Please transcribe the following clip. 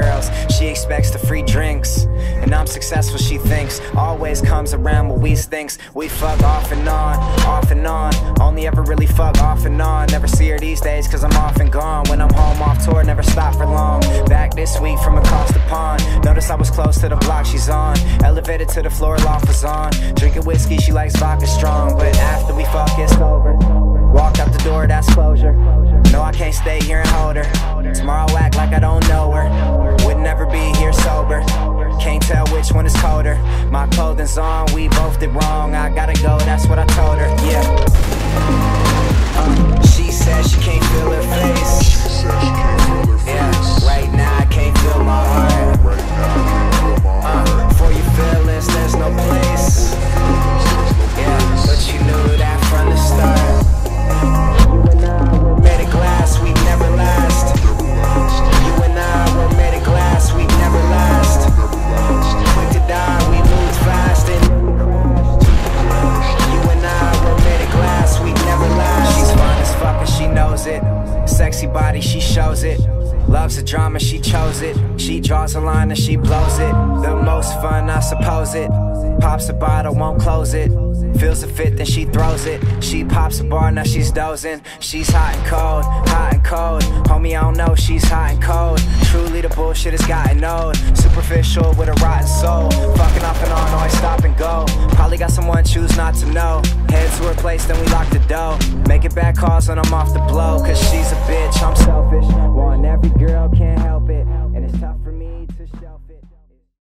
girls. She expects the free drinks, and I'm successful, she thinks. Always comes around what we thinks. We fuck off and on, off and on. Only ever really fuck off and on. Never see her these days cause I'm off and gone. When I'm home off tour, never stop for long. Back this week from across the pond. Notice I was close to the block she's on. Elevated to the floor, loft was on. Drinking whiskey, she likes vodka strong. But after we fuck, it's over. Walk out the door, that's closure. No, I can't stay here and hold her. Tomorrow I'll act like I don't know her. Would never be here sober. Can't tell which one is colder. My clothing's on, we both did wrong. I gotta go, that's what I told her, yeah. She said she can't feel her face. Yeah, right now I can't feel my heart. For your feelings, there's no place. Yeah, but you knew that from the start. You and I were made of glass, we'd never last. You and I were made of glass, we'd never last. Quick to die, we lose fast and then we crash. You and I were made of glass, we'd never last. She's fine as fuck and she knows it. Sexy body, she shows it. Loves the drama, she chose it. She draws a line and she blows it. The most fun, I suppose it. Pops a bottle, won't close it. Feels a fit, then she throws it. She pops a bar, now she's dozing. She's hot and cold, hot and cold. Homie, I don't know, she's hot and cold. Truly the bullshit has gotten old. Superficial with a rotten soul. Fucking off and on, always stop and go. Probably got someone, choose not to know. Head to her place, then we lock the door. Making bad calls when I'm off the blow. Cause she's a bitch, I'm selfish.